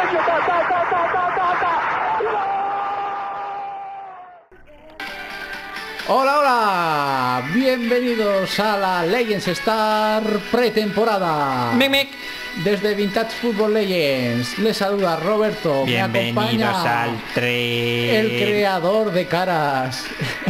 Hola, hola, bienvenidos a la Legends Star pretemporada. Mic. Desde Vintage Football Legends les saluda Roberto. Bienvenidos al tren. El creador de caras.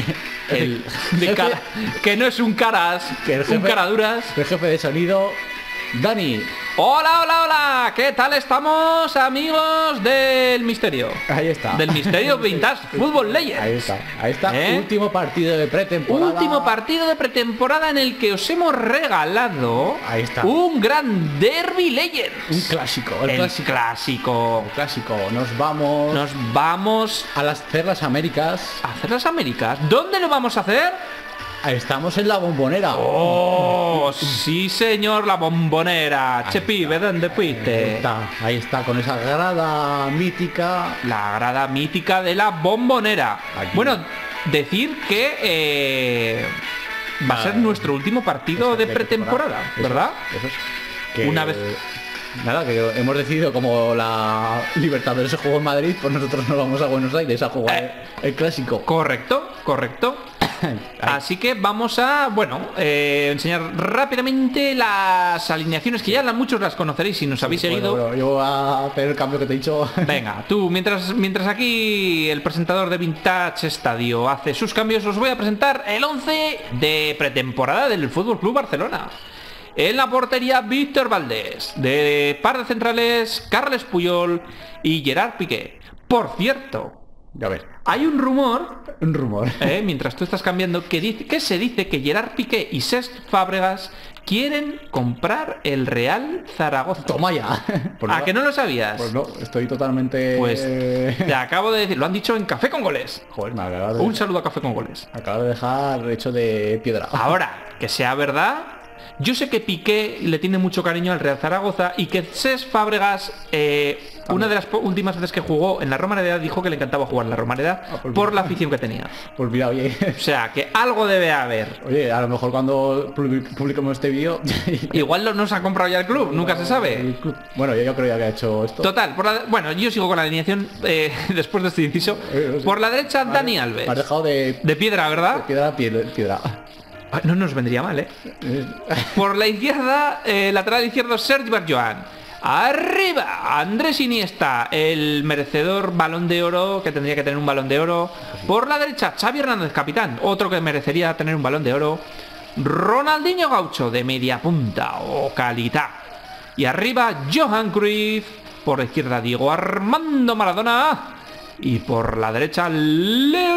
Que no es un caras, que el jefe, un caraduras. El jefe de sonido, Dani. Hola, hola, hola. ¿Qué tal estamos, amigos del misterio? Ahí está. Del misterio Vintage Football Legends. Ahí está. Último partido de pretemporada. Último partido de pretemporada en el que os hemos regalado un gran Derby Legends. Un clásico. El clásico. Nos vamos a hacer las Américas. ¿A hacer las Américas? ¿Dónde lo vamos a hacer? Estamos en la Bombonera. Oh, sí señor, la Bombonera. Che pibe, ¿dónde fuiste? Ahí está, con esa grada mítica. La grada mítica de la Bombonera. Aquí. Bueno, decir que va a ser nuestro último partido de pretemporada, ¿verdad? Eso es. Que... Una vez... Nada, que hemos decidido, como la Libertadores se jugó en Madrid, pues nosotros nos vamos a Buenos Aires a jugar el clásico. Correcto. Así que vamos a, enseñar rápidamente las alineaciones que ya muchos las conoceréis si nos habéis seguido. Bueno, yo voy a hacer el cambio que te he dicho. Venga, tú, mientras aquí el presentador de Vintage Estadio hace sus cambios, os voy a presentar el 11 de pretemporada del Fútbol Club Barcelona. En la portería, Víctor Valdés. De par de centrales, Carles Puyol y Gerard Piqué. Por cierto, a ver, hay un rumor, mientras tú estás cambiando, que se dice que Gerard Piqué y Cesc Fàbregas quieren comprar el Real Zaragoza. Toma ya. ¿A que no lo sabías? Pues no, estoy totalmente... Pues te acabo de decir, lo han dicho en Café con Goles. Joder, me acaba de... Un saludo a Café con Goles. Acabo de dejar hecho de piedra. Ahora, que sea verdad... Yo sé que Piqué le tiene mucho cariño al Real Zaragoza y que Cesc Fàbregas, una de las últimas veces que jugó en la Romareda, dijo que le encantaba jugar en la Romareda por la afición que tenía. Pues mira, oye. O sea, que algo debe haber. Oye, a lo mejor cuando publiquemos este vídeo... Igual no se ha comprado ya el club, nunca se sabe. Bueno, yo creo ya que ha hecho esto. Total, yo sigo con la alineación después de este inciso. Por la derecha, Dani Alves. Me has dejado de piedra, ¿verdad? De piedra. No nos vendría mal, Por la izquierda, lateral izquierdo, Sergi Barjoan. Arriba, Andrés Iniesta, el merecedor Balón de Oro, que tendría que tener un Balón de Oro. Por la derecha, Xavi Hernández, capitán, otro que merecería tener un Balón de Oro. Ronaldinho Gaucho, de media punta, calidad. Y arriba, Johan Cruyff. Por la izquierda, Diego Armando Maradona. Y por la derecha, Leo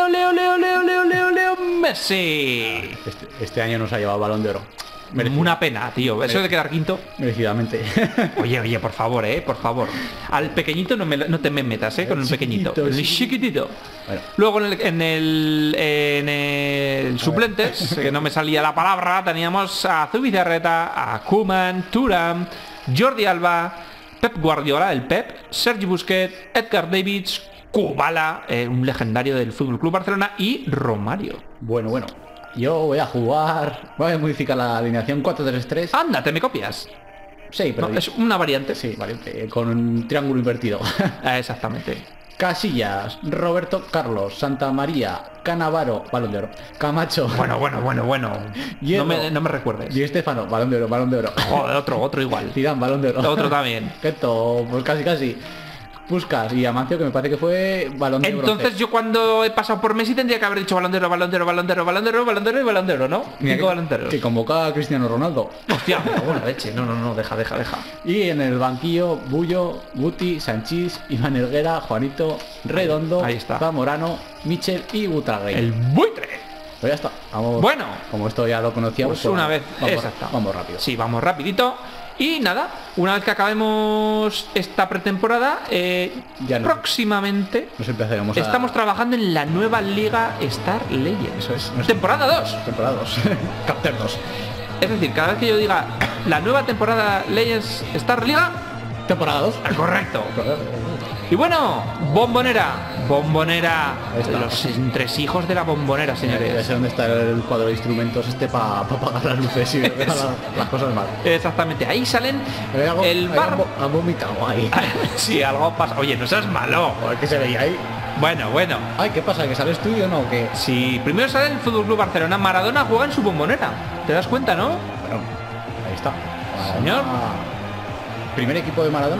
Messi. Este año nos ha llevado Balón de Oro. Una pena, tío. Eso de quedar quinto. Merecidamente. Oye, por favor, por favor. Al pequeñito no te me metas, con el pequeñito. El chiquitito. Bueno. Luego en el suplentes, que no me salía la palabra, teníamos a Zubizarreta, a Koeman, Thuram, Jordi Alba, Pep Guardiola, el Pep, Sergi Busquets, Edgar Davids, Kubala, un legendario del Fútbol Club Barcelona, y Romario. Bueno. Yo voy a modificar la alineación 4-3-3. Anda, ¿te me copias? Sí, pero... No, es una variante. Sí, variante, con un triángulo invertido. Exactamente. Casillas, Roberto Carlos, Santa María, Cannavaro, Balón de Oro, Camacho. Bueno. Hierro, no me recuerdes. Y Estefano, Balón de Oro. Joder, otro igual. Zidane, Balón de Oro. Otro también. Esto, pues casi. Puskas y Amancio, que me parece que fue Balón de Oro. Entonces yo cuando he pasado por Messi tendría que haber dicho Balón de Oro, ¿no? 5 Balón de Oro. Que convoca a Cristiano Ronaldo. Hostia, buena leche. No, deja. Y en el banquillo, Bullo, Guti, Sanchís, Iván Helguera, Juanito, Redondo, ahí está. Zamorano, Michel y Butragueño. El buitre. Pues ya está. Vamos. Bueno. Como esto ya lo conocíamos. Pues una vez. Vamos rápido. Sí, vamos rapidito. Y nada, una vez que acabemos esta pretemporada, próximamente estamos trabajando en la nueva Liga Star Legends. Eso es. Temporada 2. Capter 2. Es decir, cada vez que yo diga la nueva temporada Legends Star Liga, temporada 2. Correcto. Y bueno, Bombonera. Bombonera. Ahí está. Los entresijos de la Bombonera, Ya señores. sé dónde está el cuadro de instrumentos para apagar las luces y ver las cosas mal. Exactamente. Ahí salen el bar. Ha vomitado ahí. Sí, algo pasa. Oye, no seas malo. Joder, ¿qué se veía ahí? Bueno, bueno. Ay, ¿qué pasa? ¿Que sales tú y yo no? ¿O qué? Si primero sale el Fútbol Club Barcelona, Maradona juega en su Bombonera. ¿Te das cuenta, no? Bueno, ahí está. Señor. ¿Primer equipo de Maradona?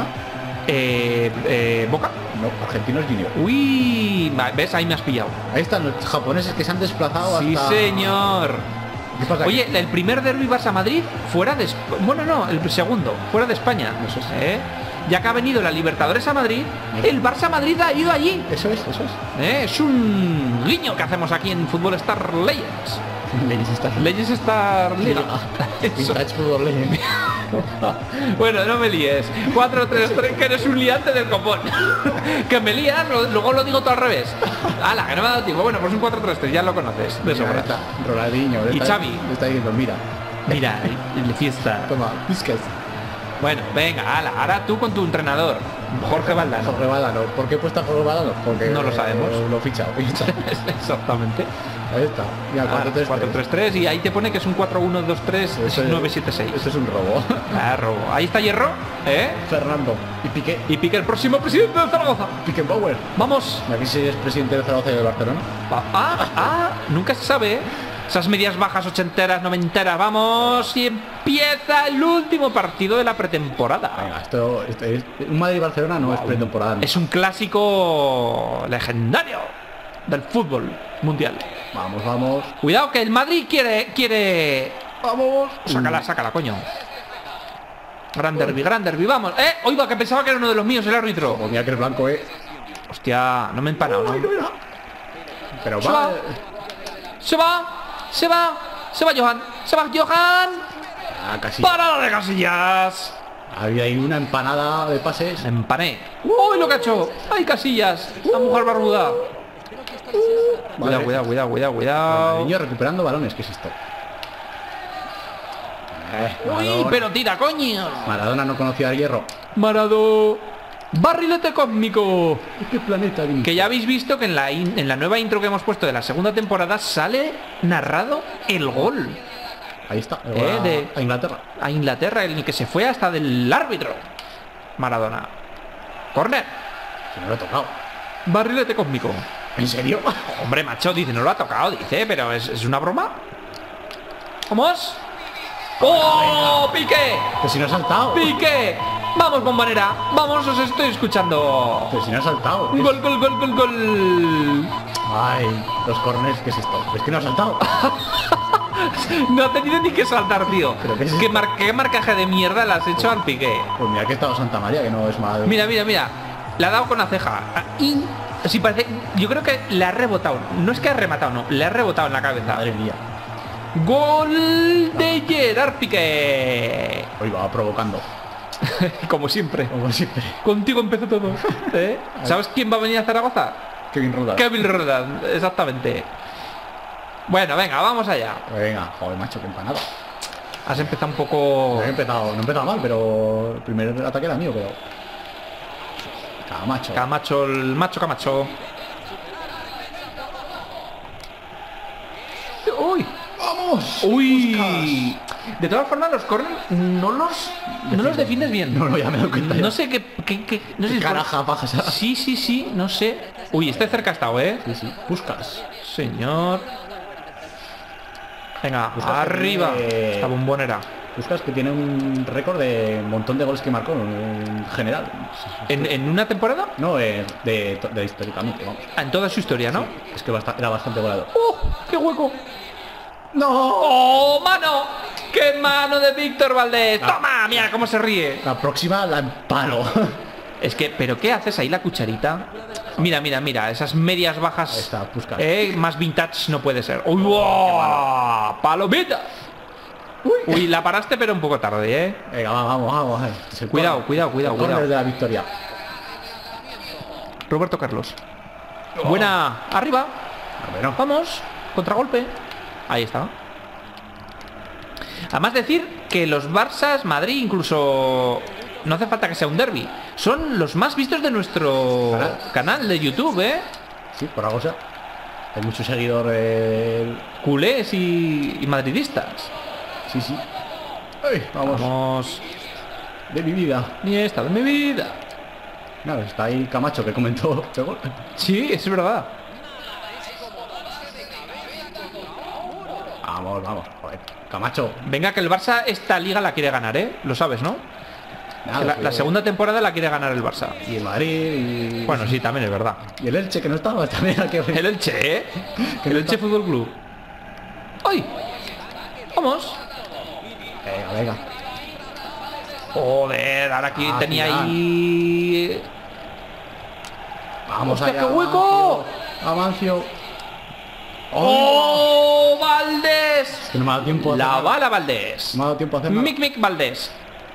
Boca. No, Argentinos Junior. Uy, ¿ves? Ahí me has pillado. Ahí están los japoneses que se han desplazado Sí, hasta... señor. ¿Qué pasa? Oye, el primer derbi Barça-Madrid fuera de... Bueno, no, el segundo, fuera de España. Eso es. Ya que ha venido la Libertadores a Madrid, el Barça-Madrid ha ido allí. Eso es, eso es. Es un guiño que hacemos aquí en Fútbol Star Legends. Legends Star Liga. Eso. Vintage Football Legends. Bueno, no me líes. 4-3-3, que eres un liante del copón. Que me lías, luego lo digo todo al revés. Ala, que no me ha dado tiempo. Bueno, pues un 4-3-3, ya lo conoces. De sobra. Está Ronaldinho. Y Xavi. Le está diciendo, mira, Mira, el fiesta. toma, Busquets. Bueno, venga, ala, ahora tú con tu entrenador, Jorge Valdano. Jorge Valdano. ¿Por qué he puesto a Jorge Valdano? Porque No lo sabemos. Lo he fichado. Exactamente. Ahí está. Mira, 4-3-3. 4-3-3 y ahí te pone que es un 4-1-2-3-9-7-6. Eso es un robo. Ah, robo. Ahí está Hierro, ¿eh? Fernando. Y Piqué. Y Piqué, el próximo presidente de Zaragoza. Piqué Power. Vamos. Aquí sí es presidente de Zaragoza y de Barcelona. Nunca se sabe, ¿eh? Esas medias bajas ochenteras, noventeras. Vamos. Y empieza el último partido de la pretemporada. Venga, esto es... Un Madrid-Barcelona no es pretemporada. Es un clásico legendario del fútbol mundial. Vamos, vamos. Cuidado que el Madrid quiere... Vamos. Sácala, coño. Gran derbi, vamos. Oiga, que pensaba que era uno de los míos el árbitro. Pues mira que es blanco, Hostia, no me he empanado, ¿no? Uy, no era. Pero Se va. va. Se va Johan. Ah, casi. Para la de Casillas. Había ahí una empanada de pases. Empané. Uy, lo que ha hecho. Ay, Casillas. La mujer barbuda. Vale. Cuidado. Niño recuperando balones, ¿qué es esto? Uy, Maradona. pero tira, coño. Maradona no conocía al hierro. Marado. Barrilete cósmico. ¿Qué planeta vino? Que ya habéis visto que en la nueva intro que hemos puesto de la segunda temporada sale narrado el gol Ahí está. A Inglaterra. a Inglaterra, el que se fue hasta del árbitro. Maradona. Corner. Que no lo he tocado. Barrilete cósmico. ¿En serio? Hombre, macho, dice, no lo ha tocado, dice, pero ¿es una broma? ¿Vamos? ¡Oh, Piqué! Que si no ha saltado. ¡Piqué! Vamos, Bombonera. Vamos, os estoy escuchando. Que si no ha saltado. Gol. Ay, los corners, ¿qué es esto? Es que no ha saltado. No ha tenido ni que saltar, tío. ¿Pero qué es ¿Qué, esto? qué marcaje de mierda le has hecho al Piqué? Pues mira que estaba Santa María, que no es mal. Mira. Le ha dado con la ceja. Y sí, parece. Yo creo que le ha rebotado. No es que ha rematado, no. Le ha rebotado en la cabeza. Madre mía. Gol de Gerard Piqué. Hoy va provocando. Como siempre. Como siempre. Contigo empezó todo. ¿Eh? ¿Sabes quién va a venir a Zaragoza? Kevin Rodas. Kevin Rodan, exactamente. Bueno, venga, vamos allá. Venga, joder, macho, qué empanada. Has empezado un poco... No he empezado mal, pero el primer ataque era mío, pero... Camacho. Camacho, el macho Camacho. ¡Uy! ¡Vamos! ¡Uy! De todas formas, los corners no los defiendes bien. No, ya me doy cuenta. No sé qué... no sé si Caraja, pajas. Sí, no sé. Uy, este cerca ha estado, ¿eh? Sí. Buscas. Señor. Venga, Buscas que arriba. tiene- Esta Bombonera. Buscas que tiene un récord de un montón de goles que marcó en general. ¿En una temporada? No, de históricamente, vamos. En toda su historia, ¿no? Es que era bastante goleador. ¡Oh! ¡Qué hueco! ¡No! ¡Oh, mano! ¡Qué mano de Víctor Valdés! ¡Toma! Mira cómo se ríe. La próxima la empalo. Es que, ¿pero qué haces ahí la cucharita? Mira, esas medias bajas. Ahí está, Puskás. Más vintage no puede ser. ¡Uy, wow! ¡Palomita! Uy, la paraste pero un poco tarde, ¿eh? Venga, vamos. Es el Cuidado. el córner de la victoria. Roberto Carlos. Buena. Arriba. Bueno, Vamos. Contragolpe. Ahí está. Además decir que los Barças, Madrid, incluso no hace falta que sea un derbi. Son los más vistos de nuestro canal de YouTube, ¿eh? Sí, por algo sea. Hay muchos seguidores. Culés y madridistas. Sí, sí. Ay, vamos. Vamos. De mi vida. Ni esta de mi vida. Nada, está ahí Camacho que comentó el gol. Sí, es verdad. Vamos, vamos. Joder. Camacho. Venga, que el Barça esta liga la quiere ganar, ¿eh? Lo sabes, ¿no? Nada, Que la segunda temporada la quiere ganar el Barça. Y el Madrid y... Bueno, sí, también es verdad. Y el Elche que no estaba también aquí. El Elche, ¿eh? El Elche Fútbol Club. ¡Ay! Vamos. Venga, venga. Joder, ahora aquí tenía Zidane. ahí... Vamos ¡Hostia, allá. qué hueco! Amancio. ¡Oh, Valdés! Que no me ha dado tiempo a La hacer bala Valdés. No me ha dado tiempo a hacer nada. Mick Valdés.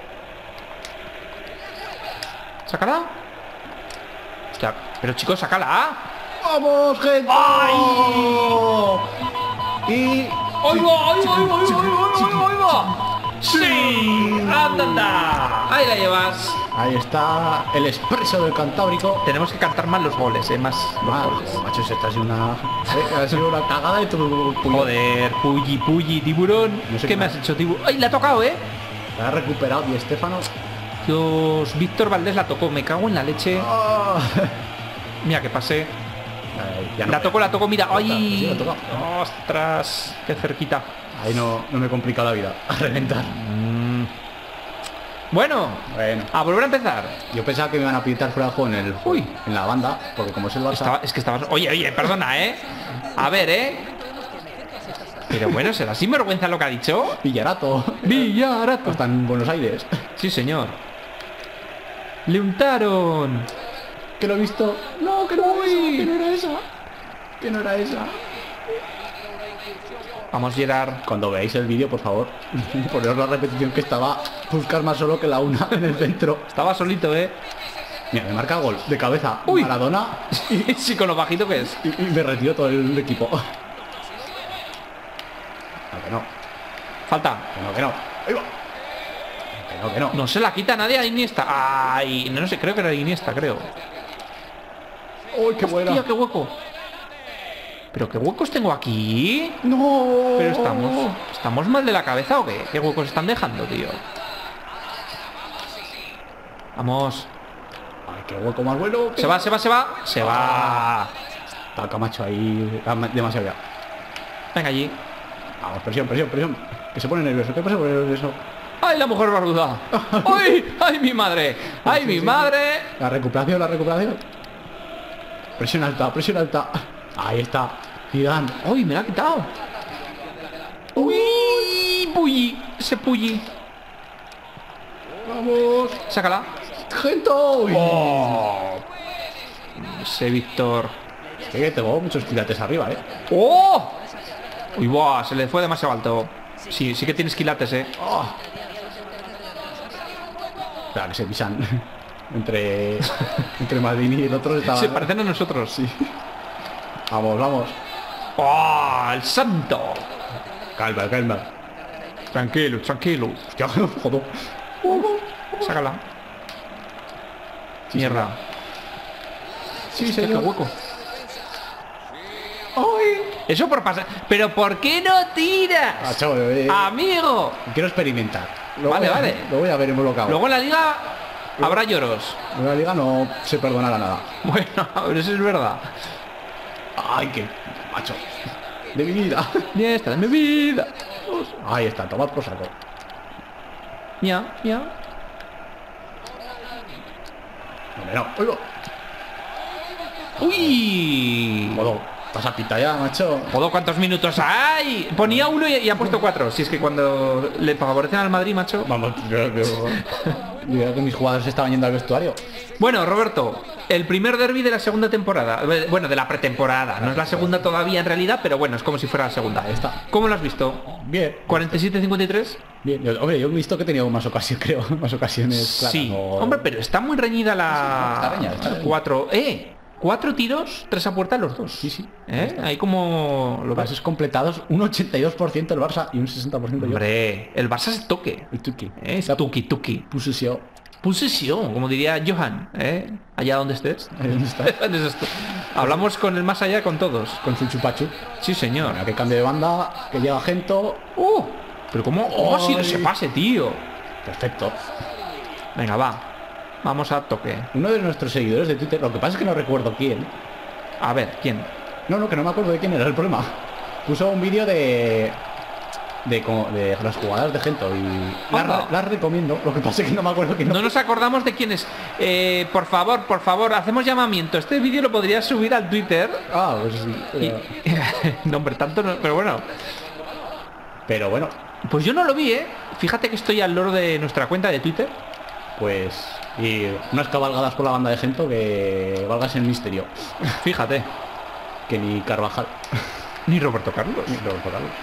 ¿Sácala? Hostia, pero chicos, sácala. ¡Vamos, gente! ¡Ay! Y... ¡Ahí va! ¡Ahí va! ¡Ahí va! ¡Ahí va! ¡Ahí va! ¡Sí! ¡Anda, anda! Ahí la llevas. Ahí está el expreso del Cantábrico. Tenemos que cantar más los goles, más los goles. Macho, se está haciendo una... ha sido una cagada de tu... Joder, Pulli, tiburón. No sé ¿Qué qué me más. has hecho, tiburón? ¡Ay, la ha tocado, eh! La ha recuperado y Estefano... Dios, Víctor Valdés la tocó. Me cago en la leche. Oh. Mira que pasé. Ya no La tocó, mira. Sí, ¡Ay! la toca. ¡Ostras! ¡Qué cerquita! Ahí no me he complicado la vida. A reventar. Bueno, Bueno. a volver a empezar. Yo pensaba que me iban a pitar fuera de juego en la banda, porque como es el Barça... Es que estabas... Oye, perdona, ¿eh? A ver, ¿eh? Pero bueno, ¿será sinvergüenza lo que ha dicho? Villarato. Villarato. Está en Buenos Aires. Sí, señor. Le untaron. Que lo he visto. No, que no era esa. Que no era esa. Vamos, Gerard. Cuando veáis el vídeo, por favor, poneros la repetición que estaba buscar más solo que la una en el centro. Estaba solito, ¿eh? Mira, me marca gol de cabeza. Uy. Maradona Sí, con lo bajito que es. y me retiró todo el equipo. No, que no. Falta. Que no. Ahí va. Que no. No se la quita nadie a Iniesta. Ay, no sé, creo que era Iniesta, creo. Uy, qué buena. Hostia, qué hueco. ¿Pero qué huecos tengo aquí? No. Pero estamos mal de la cabeza o qué? ¿Qué huecos están dejando, tío? Vamos. Ay, qué hueco más bueno. Se va. Se va. Está Camacho ahí demasiado ya. Venga allí. Vamos, presión. Que se pone nervioso. ¿Qué pasa por nervioso? ¡Ay, la mujer barbuda! ¡Ay! ¡Ay, mi madre! ¡Ay, mi madre! La recuperación. Presión alta. Ahí está. Zidane. ¡Ay, me la ha quitado! ¡Uy! ¡Pulli! Ese Pulli. Vamos. Sácala. Gento. ¡Oh! Ese Víctor. Que tengo muchos quilates arriba, ¡Oh! Uy, buah, se le fue demasiado alto. Sí que tienes quilates, Oh. Espera, que se pisan. entre Maldini y el otro estaba... Se parecen a nosotros. Sí. Vamos. ¡Oh! ¡El santo! Calma. Tranquilo. Hostia, joder. Sácala. Sí, Mierda. Sí, Hostia, qué señor. hueco. ¡Ay! Eso por pasar. ¿Pero por qué no tiras? Macho, Amigo. quiero experimentar. Vale. Lo voy a ver involucrado. Luego en la liga habrá lloros. En la liga no se perdonará nada. Bueno, pero eso es verdad. Ay, qué macho. De mi vida. Ni esta de mi vida. Ahí está, tomad por saco. Ya. Hombre, no. Oigo. Uy. Modo, pasa pita ya, macho. Joder, ¿cuántos minutos hay? Ponía uno y ha puesto 4. Si es que cuando le favorecen al Madrid, macho. Vamos, yo creo que mis jugadores estaban yendo al vestuario. Bueno, Roberto, el primer derbi de la segunda temporada. Bueno, de la pretemporada. No es la segunda todavía en realidad, pero bueno, es como si fuera la segunda. Ahí está. ¿Cómo lo has visto? Bien. 47-53. Bien. Hombre, yo he visto que tenía más ocasiones, creo. Más ocasiones claras. Sí. No- Hombre, pero está muy reñida Está reñida, está la... reñida. 4 tiros, 3 a puerta los dos. Sí. Ahí como... Lo ves. Pases completados, un 82% el Barça y un 60% yo. Hombre, el Barça es toque. El Tuki. Es tuki. Posesión. Posesión, como diría Johan, ¿eh? Allá donde estés. ¿Dónde está? ¿Dónde estás tú? Hablamos con el más allá con todos. Con su chupachu. Sí, señor. Bueno, que cambie de banda, que llega Gento. Pero ¿cómo ha sido ese pase, tío? Perfecto. Venga, va. Vamos a toque. Uno de nuestros seguidores de Twitter, lo que pasa es que no recuerdo quién. A ver, ¿quién? No, que no me acuerdo de quién era el problema. Puso un vídeo de las jugadas de Gento y las recomiendo. Lo que pasa es que no me acuerdo quién. No nos acordamos de quién es. Por favor, hacemos llamamiento. Este vídeo lo podrías subir al Twitter. Ah, pues sí. No, hombre, tanto no, pero bueno. Pero bueno. Pues yo no lo vi, ¿eh? Fíjate que estoy al loro de nuestra cuenta de Twitter. Pues... Y unas cabalgadas por la banda de Gento que valgas el misterio. Fíjate. Que ni Carvajal. Ni Roberto Carlos. Ni Roberto Carlos.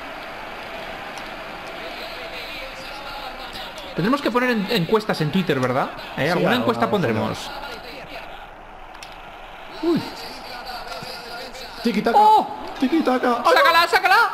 Tendremos que poner encuestas en Twitter, ¿verdad? Sí, ¿Alguna encuesta pondremos? Uy. Tiki-taka. ¡Oh! Tiki-taka. ¡Sácala!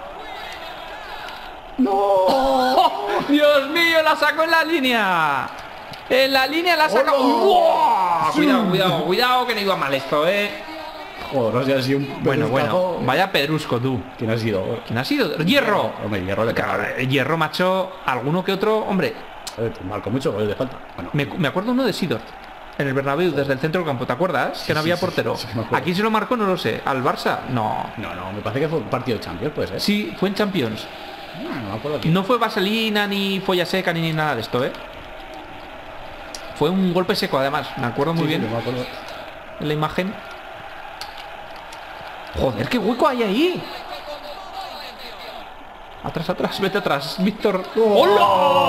¡No! ¡Oh! ¡Dios mío! ¡La sacó en la línea! En la línea la saca. ¡Wow! Cuidado que no iba mal esto, Joder, no sé, ha sido un bueno, vaya pedrusco tú. ¿Quién ha sido? ¿Quién ha sido? ¡Hierro! Hombre, Hierro le caga. Hierro, macho, alguno que otro, hombre. Marcó mucho goles de falta. Bueno. Me acuerdo uno de Sidor en el Bernabéu desde el centro del campo, ¿te acuerdas? Que no había portero. Sí, Aquí se lo marcó, no lo sé. ¿Al Barça? No, me parece que fue un partido de Champions, pues, ¿eh? Sí, fue en Champions. No me acuerdo aquí. No fue vaselina, ni folla seca, ni nada de esto, ¿eh? Fue un golpe seco, además. Me acuerdo muy bien. Sí, me acuerdo. En la imagen. Joder, qué hueco hay ahí. Atrás, vete atrás, Víctor. ¡Hola!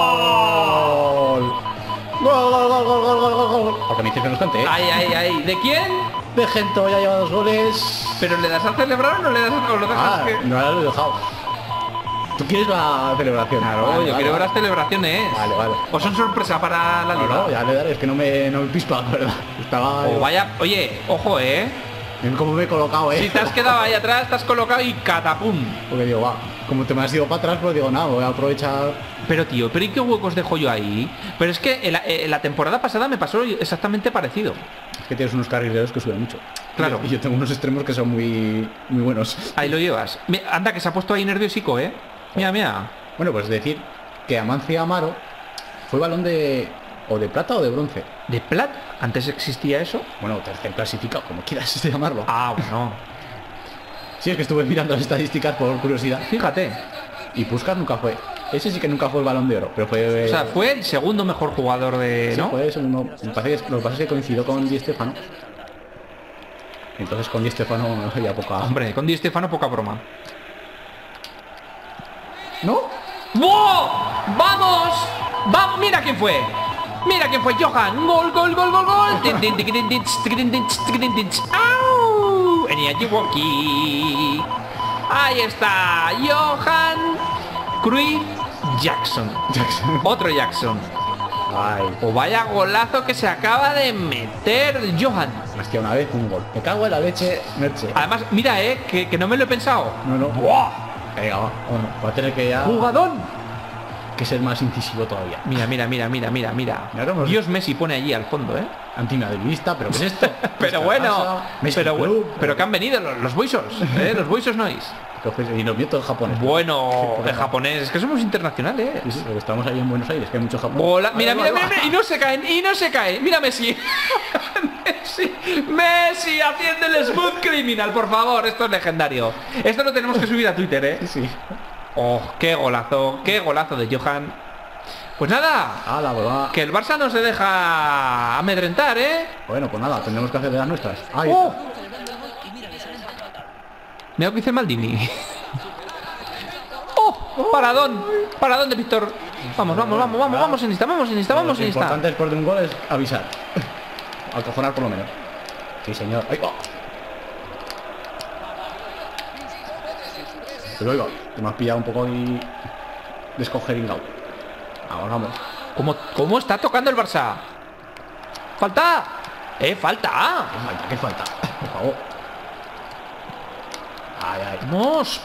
¡Gol! Porque me dices que nos cante, ¿eh? Ay. ¿De quién? De Gento, ya lleva 2 goles. ¿Pero le das a celebrar o no le das a... o lo dejas que... no lo he dejado. ¿Tú quieres la celebración? Claro, yo quiero ver las celebraciones. Vale. ¿O son sorpresa para la liga? No, ya le daré, es que no me pispa, la verdad. Estaba... vaya, oye, ojo, Ven cómo me he colocado, Si te has quedado ahí atrás, te has colocado y catapum. Porque digo, va, como te me has ido para atrás, pues digo, nada, voy a aprovechar. Pero tío, ¿y qué huecos dejo yo ahí? Pero es que en la temporada pasada me pasó exactamente parecido. Es que tienes unos carrileros que suben mucho. Claro. Y yo tengo unos extremos que son muy buenos. Ahí lo llevas. Anda, que se ha puesto ahí nerviosico, Mira. Bueno, pues decir que Amancio Amaro fue balón de plata o de bronce. ¿De plata? ¿Antes existía eso? Bueno, tercer clasificado, como quieras llamarlo. Ah, bueno. Sí, es que estuve mirando las estadísticas por curiosidad. Fíjate. Y Puskás nunca fue. Ese sí que nunca fue el balón de oro, pero fue... O sea, fue el segundo mejor jugador de... Sí, ¿no? fue el segundo. Lo que pasa es que coincidió con Di Stéfano. Entonces con Di Stéfano había poca... Hombre, con Di Stéfano poca broma. ¿No? ¡Wow! ¡Vamos! ¡Mira quién fue! Johan. Gol. ¡Au! Eniajiwoki. Ahí está. Johan Cruyff Jackson. Otro Jackson. Ay. O vaya golazo que se acaba de meter Johan. Más que una vez un gol. Me cago en la leche, Merche. Además, mira, que no me lo he pensado. No. ¡Buah! Venga, va. Bueno, va a tener que ya... ¡Jugadón! Que ser más incisivo todavía. Mira. cómo- Dios Messi pone allí al fondo, Antimadridista, pero ¿qué es esto? Pero bueno, pero pero que han venido los boisos, los boisos nois. Y nos miento el japonés. Bueno, el japonés, es que somos internacionales. Sí, porque estamos ahí en Buenos Aires, que hay mucho japonés. Hola, mira, y no se cae. Mira Messi. Messi haciendo el smooth criminal, por favor, esto es legendario. Esto lo tenemos que subir a Twitter, Sí. Oh, qué golazo de Johan. Pues nada, Pues que el Barça no se deja amedrentar, Bueno, pues nada, tendremos que hacer de las nuestras. Ahí ¡Oh! está. Mira lo que dice Maldini. ¡Oh! Paradón de Víctor. Vamos en esta. Lo importante después de un gol es avisar. Acojonar por lo menos. Sí, señor. ¡Ahí va! Pero oiga, que me has pillado un poco y descongeringado. Vamos. ¿Cómo está tocando el Barça? ¡Falta! ¡Falta! ¿Qué falta? Por favor. Ay. ¡Vamos!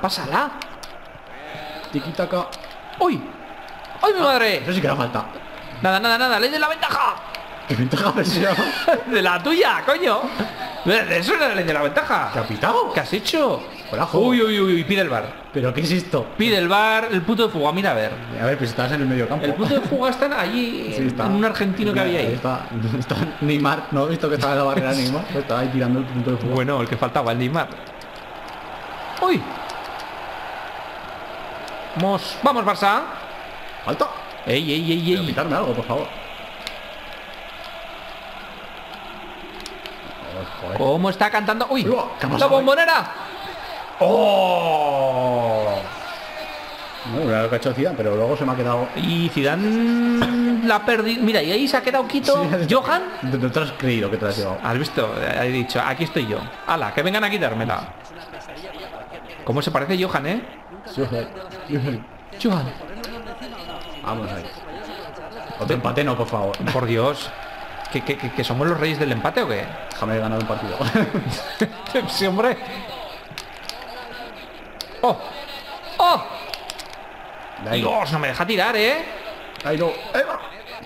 Pásala. Tiki-taka. ¡Uy! ¡Ay, mi madre! Eso sí que era falta. Nada, nada, nada. Ley de la ventaja. ¿Qué ventaja se llama? De la tuya, coño. Eso era la ley de la ventaja. ¿Qué ha pitado? ¿Qué has hecho? Carajo. Uy, uy, uy, pide el bar. ¿Pero qué es esto? Pide el bar, el puto de fuga, mira a ver. A ver, pues estabas en el medio campo. El puto de fuga está allí, Sí, está. en un argentino que había ahí. Está Neymar, ¿no? He visto que estaba en la barrera Neymar. Pues estaba ahí tirando el punto de fuga. Bueno, el que faltaba, el Neymar. ¡Uy! Vamos, Barça. ¡Falta! ¡Ey, ey, ey, Pero ey! quitarme algo, por favor. Joder. ¿Cómo está cantando? ¡Uy! Uy, ¿qué ha ¡La pasado? bombonera! ¡Oh! No, era lo que ha hecho Zidane, pero luego se me ha quedado... Y Zidane la ha perdido. Mira, y ahí se ha quedado quito. Sí, ¿Johan? No te has creído que te has llevado. ¿Has visto? He dicho, aquí estoy yo. ¡Hala, que vengan a quitármela! ¿Cómo se parece Johan, eh? Johan. Vamos ahí. Otro empate no, por favor. Por Dios. ¿Que somos los reyes del empate o qué? Déjame ganar un partido. Sí, hombre. ¡Oh! ¡Oh! De ahí. Dios, no me deja tirar, ¿eh? Ahí no. ¡Ahí va!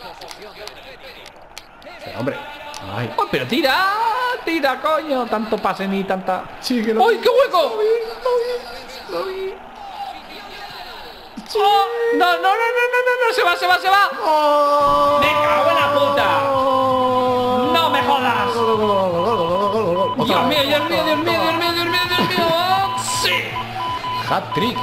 Pero, hombre. Ay. ¡Oh, pero tira! ¡Tira, coño! Tanto pase ni tanta... Sí, que lo... ¡Uy, qué hueco! Lo vi. ¡Oh! ¡No, no, no, no, no, no! ¡Se va, se va, se va! ¡Oh! ¡Me cago en la puta! ¡No me jodas! ¡Dios mío, Dios mío, Dios mío, Dios mío, Dios mío, Dios mío! ¡Sí! Hat-trick.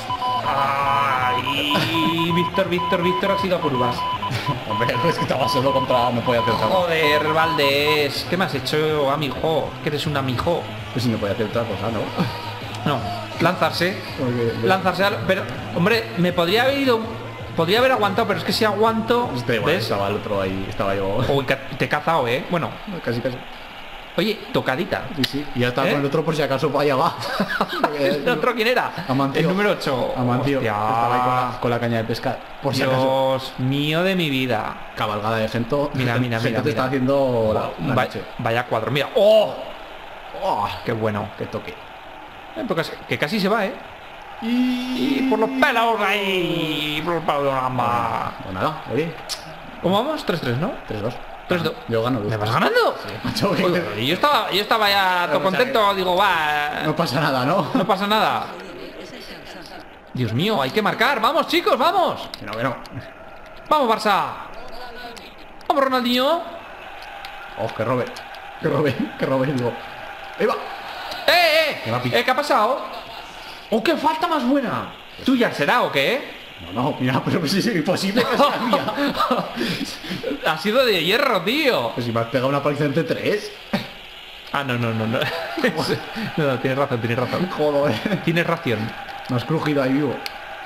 ¡Ay! Víctor ha sido a curvas. Hombre, es que estaba solo contra... No podía hacer otra cosa. Joder, Valdés. ¿Qué me has hecho, amigo? Que eres un amigo. Pues si no podía hacer otra cosa, ¿no? No, lanzarse. Porque... Lanzarse pero, hombre, me podría haber ido. Podría haber aguantado, pero es que si aguanto. Igual, ¿ves? estaba el otro ahí. Estaba yo... Uy, te he cazado, bueno. Casi, casi. Oye, tocadita. Sí, sí. Y ya estaba ¿Eh? con el otro por si acaso para allá va. ¿El otro quién era? Amancio. El número 8. Amancio. Hostia. Estaba ahí con la caña de pescar. Por si acaso. Dios mío de mi vida. Cabalgada de Gento. Mira, mira, Gento mira, te está mira. haciendo la noche. Vaya cuadro. Mira. ¡Oh! ¡Oh! ¡Qué bueno! ¡Qué toque! Que casi se va, ¿eh? Y por los pelos ahí. Por los pelos de la gamba. Pues nada, oye. ¿Cómo vamos? 3-3, ¿no? 3-2. 3-2. Yo gano. ¿Me vas ganando? Macho, que- Uy, yo estaba ya todo contento, digo, va, No pasa nada, ¿no? no pasa nada. Dios mío, hay que marcar, vamos chicos, vamos. Que no. Vamos Barça. Vamos Ronaldinho. Oh, que robe. Digo. Ahí va. Me va a picar. ¿Qué ha pasado? ¡Oh, qué falta más buena! ¿Tuya será o qué? No, mira, pero pues es imposible que sea mía. Ha sido de hierro, tío. Pues si me has pegado una paliza entre 3. Ah, no. No, tienes razón. Joder. Tienes ración. Me has crujido ahí vivo.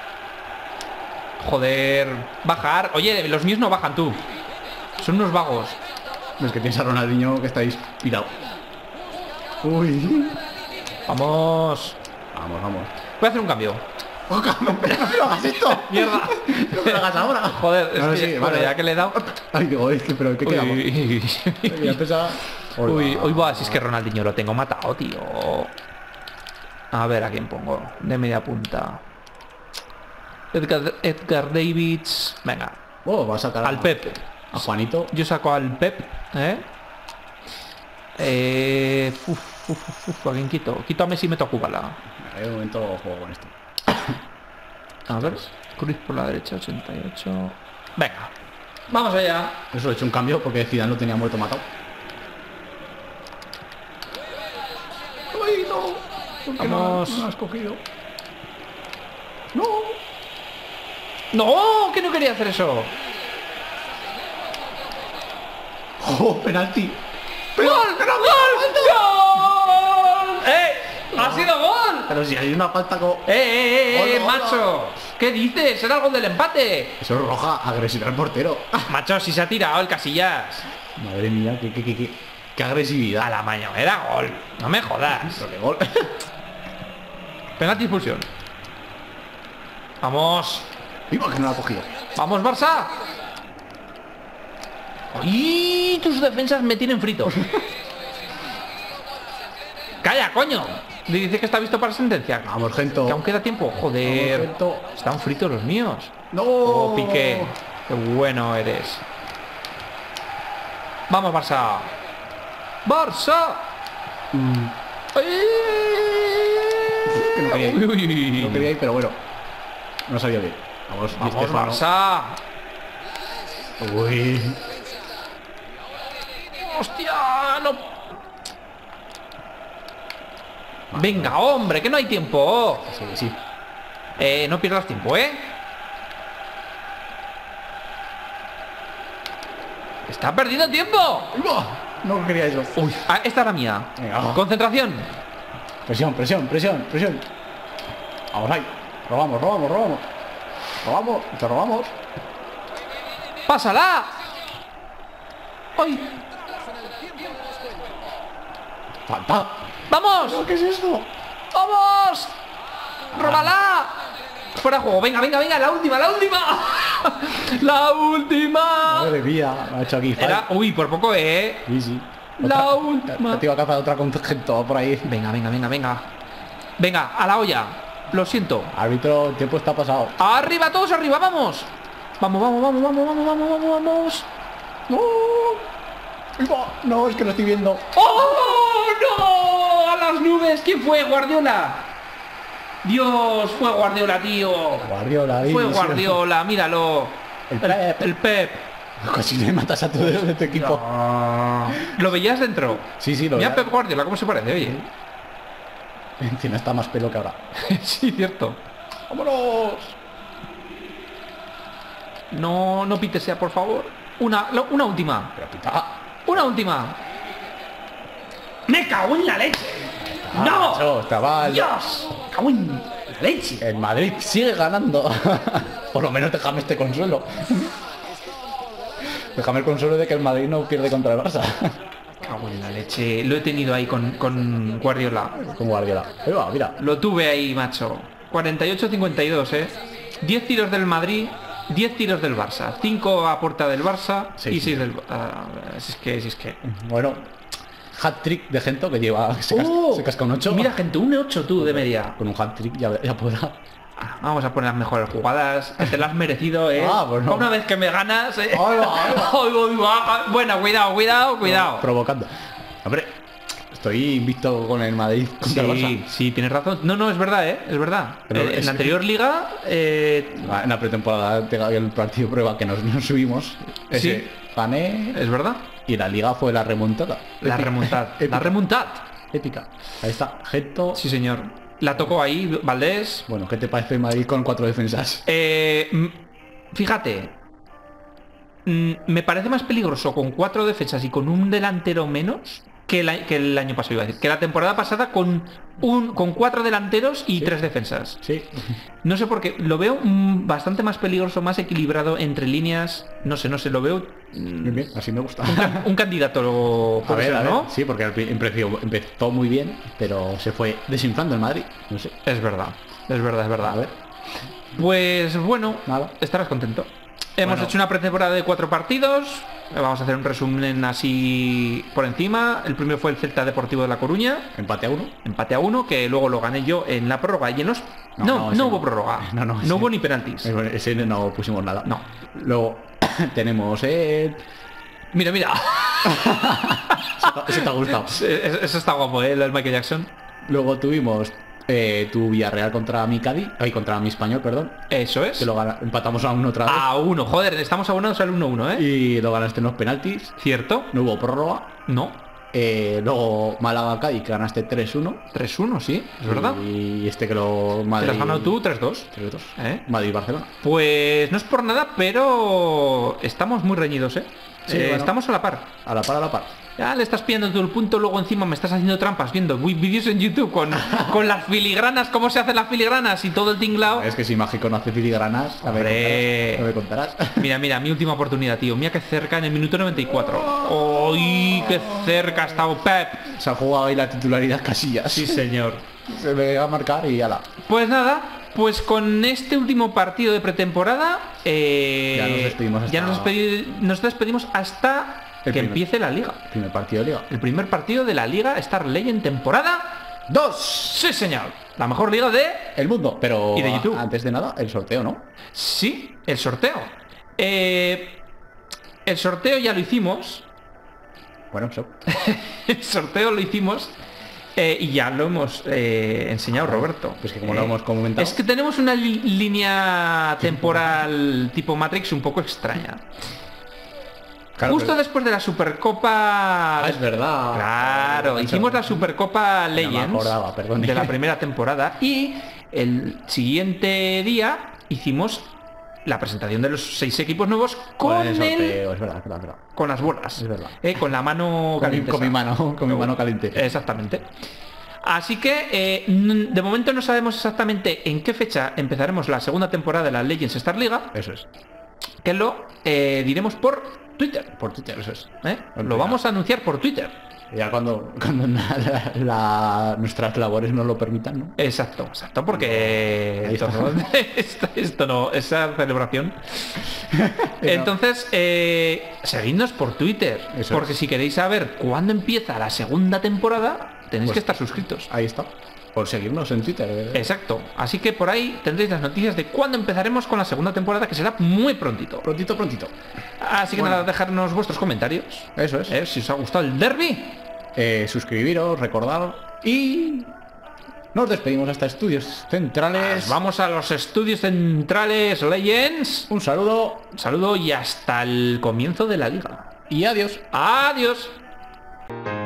Joder, bajar. Oye, los míos no bajan tú. Son unos vagos. Es que tienes a Ronaldinho que está inspirado. Uy. Vamos. Vamos. Voy a hacer un cambio. Oh, cabrón, pero no me lo hagas esto. Mierda. No me lo hagas ahora. Joder, No, es que, sí, bueno, vale. ya que le he dado. Ay, digo, es que, pero ¿qué quedamos? Uy, Ya empezaba. hoy va, si es que Ronaldinho lo tengo matado, tío. A ver a quién pongo. De media punta. Edgar Davids. Venga. Oh, va a sacar Al Pep. a Juanito. Yo saco al Pep, ¿a quién quito? Quito a Messi y meto a Kubala. En un momento juego con esto. A ver, Cruz por la derecha, 88. Venga, vamos allá. Eso he hecho un cambio porque Zidane lo tenía muerto matado. ¡Ay, no! ¿Por qué Vamos. no has cogido? ¡No! ¡No! Que no quería hacer eso. ¡Oh, penalti! ¡Gol! ¡Gol! ¡Ha sido gol! Pero si hay una falta con... Hola, macho! ¿Qué dices? Era el gol del empate. Eso es roja, agresividad al portero. Macho, si se ha tirado el Casillas. Madre mía, qué agresividad. A la mañana, era gol. No me jodas. Pero qué gol. Penalti, expulsión. Vamos. Digo que no lo ha cogido. Vamos, Barça. ¡Y tus defensas me tienen frito! ¡Calla, coño! Dice que está visto para sentencia. Vamos, Gento. Que aún queda tiempo. Joder. Vamos, Gento. Están fritos los míos. ¡No! Oh, Piqué. Qué bueno eres. Vamos, Barça. ¡Barça! Que no quería ir. Uy. No quería ir, pero bueno. No sabía bien. Vamos, Di Vamos, Stéfano. Barça. Uy. ¡Hostia! No. Venga, hombre, que no hay tiempo. Sí, sí. No pierdas tiempo, ¿eh? ¡Está perdiendo tiempo! No quería eso. Uy, esta era mía. Venga. Concentración. Presión, presión, presión, presión. Vamos ahí. Robamos, robamos, robamos. Robamos, te robamos. ¡Pásala! ¡Ay! Falta. ¡Vamos! ¿Qué es esto? ¡Vamos! ¡Róbala! Fuera de juego. Venga, venga, venga. La última, la última. La última. Madre mía, me ha hecho aquí Era... falta. Uy, por poco, ¿eh? Sí, sí. La última. Te iba a cazar otra con gente por ahí. Venga, venga, venga, venga. Venga, a la olla. Lo siento. Árbitro, el tiempo está pasado. ¡Arriba, todos arriba! ¡Vamos! ¡Vamos, vamos, vamos, vamos, vamos, vamos, vamos, vamos! ¡No! Ahí va. No, es que lo estoy viendo. ¡Oh, no! ¡A las nubes! ¿Quién fue? ¿Guardiola? Dios, fue Guardiola, tío. Guardiola, Fue sí. Guardiola, míralo. El Pep. El Pep. Casi le matas a todo de tu equipo. ¿Lo veías dentro? Sí, sí, lo Mira veo. Pep Guardiola, ¿cómo se parece? Oye. Encima está más pelo que ahora. Sí, cierto. ¡Vámonos! No, no pites ya, por favor. Una última. Pero pita. Una última. ¡Me cago en la leche! ¡No! Macho, chaval. ¡Dios! ¡Me cago en la leche! El Madrid sigue ganando. Por lo menos déjame este consuelo. Déjame el consuelo de que el Madrid no pierde contra el Barça. Me cago en la leche. Lo he tenido ahí con Guardiola. Como Guardiola. Ahí va, mira. Lo tuve ahí, macho. 48-52, ¿eh? 10 tiros del Madrid, 10 tiros del Barça. 5 a puerta del Barça Sí, y sí. 6 del... si es que... Bueno, hat-trick de Gento que lleva... Se casca un 8. Mira, gente, un 8 tú de media. Con un hat-trick ya podrá. Vamos a poner las mejores jugadas, que te las has merecido, ¿eh? Ah, pues no. Una vez que me ganas, ¿eh? Ahí va, ahí va. Bueno, cuidado, cuidado, cuidado. Provocando. Hombre, estoy invicto con el Madrid contra el Sí, Barça. sí, tienes razón. No, no, es verdad, ¿eh? Es verdad. Pero En es- la anterior liga... En la pretemporada tengo el partido prueba que nos subimos. Ese Sí. gané. es verdad. Y la liga fue la remontada. La Épica. remontad. Épica. La remontad. Épica. Ahí está. Gento. Sí, señor. La tocó ahí, Valdés. Bueno, ¿qué te parece el Madrid con 4 defensas? Fíjate. Me parece más peligroso con 4 defensas y con un delantero menos que el año pasado, iba a decir. Que la temporada pasada con 4 delanteros y 3 defensas. Sí. No sé por qué. Lo veo bastante más peligroso, más equilibrado entre líneas. No sé, lo veo... Bien, bien. Así me gusta. Un candidato, A puede ver, ser, a ver. ¿no? Sí, porque al principio empezó muy bien, pero se fue desinflando el Madrid. No sé. Es verdad, es verdad, es verdad. A ver. Pues bueno, Nada. estarás contento. Hemos Bueno. hecho una pretemporada de 4 partidos. Vamos a hacer un resumen así por encima. El primero fue el Celta Deportivo de La Coruña, Empate a 1. empate a 1, que luego lo gané yo en la prórroga y en los... No, No, ese no no. hubo prórroga. No, ese- hubo ni penaltis. Ese no pusimos nada. No. Luego tenemos el... Mira, mira. Ese te ha gustado. Eso está guapo, ¿eh? El Michael Jackson. Luego tuvimos tu Villarreal contra mi Cádiz. Ay, contra mi Español, perdón. Eso es. Que empatamos a 1 otra vez. A 1. Joder, estamos abonados al 1-1, ¿eh? Y lo ganaste en los penaltis. ¿Cierto? No hubo prórroga. No. Luego Málaga-Cádiz, que ganaste 3-1. 3-1, sí, es verdad. Y este que lo... Te Madrid... lo has ganado tú 3-2. 3-2. ¿Eh? Madrid-Barcelona. Pues no es por nada, pero estamos muy reñidos, ¿eh? Sí, bueno. Estamos a la par. A la par, a la par. Ya le estás pillando todo el punto, luego encima me estás haciendo trampas viendo vídeos en YouTube con las filigranas, cómo se hacen las filigranas y todo el tinglao. Es que si Mágico no hace filigranas, Hombre. no me contarás. Mira, mi última oportunidad, tío. Mira que cerca en el minuto 94. ¡Uy, qué cerca ha estado Pep! Se ha jugado ahí la titularidad Casillas. Sí, señor. Se me va a marcar y ala. Pues nada, pues con este último partido de pretemporada Ya nos despedimos hasta- ya nos despedimos hasta El que primer. empiece la liga. Primer partido de liga. El primer partido de la Liga Star Legend temporada 2. Sí, señor. La mejor liga de... El mundo. Pero Y de YouTube. antes de nada, el sorteo, ¿no? Sí, el sorteo. El sorteo ya lo hicimos. Bueno, eso. El sorteo lo hicimos. Y ya lo hemos enseñado Roberto. Pues que como lo hemos comentado. Es que tenemos una línea temporal tipo Matrix un poco extraña. Claro, Justo después de la Supercopa... es verdad. Claro, hicimos la Supercopa No me Legends acordaba, perdón. de la primera temporada y el siguiente día hicimos la presentación de los 6 equipos nuevos con el sorteo, es verdad. con las bolas. Es verdad. Con la mano caliente. Con mi mano caliente. Exactamente. Así que de momento no sabemos exactamente en qué fecha empezaremos la segunda temporada de la Legends Star Liga, Eso es. que lo diremos por Twitter. Por Twitter, eso es. Lo vamos a anunciar por Twitter. Ya cuando nuestras labores nos lo permitan, ¿no? Exacto, porque Ahí esto no, esa celebración. Entonces, seguidnos por Twitter, Eso porque es. si queréis saber cuándo empieza la segunda temporada, tenéis Pues que estar suscritos. Ahí está. Por seguirnos en Twitter. Exacto, así que por ahí tendréis las noticias de cuándo empezaremos con la segunda temporada, que será muy prontito. Prontito. Así que Bueno. nada, dejarnos vuestros comentarios. Eso es. Si os ha gustado el derby. Suscribiros, recordar y nos despedimos hasta Estudios Centrales. Vamos a los estudios centrales Legends. Un saludo Un saludo y hasta el comienzo de la liga. y adiós. Adiós.